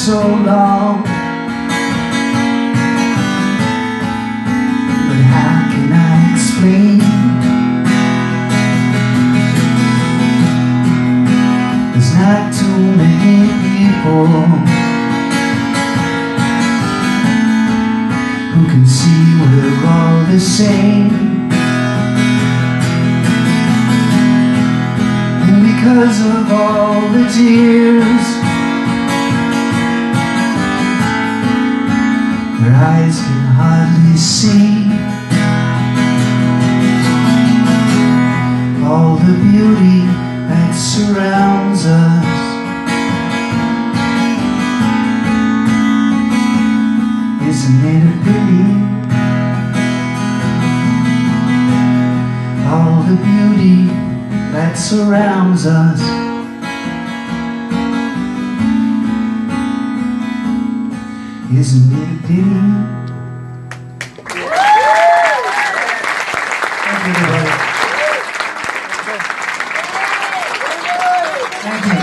so long, but how can I explain? There's not too many people who can see we're all the same. And because of all the tears, their eyes can hardly see all the beauty that surrounds us. Isn't it a pity? All the beauty that surrounds us. Isn't it a pity? Thank you, everybody. Thank you.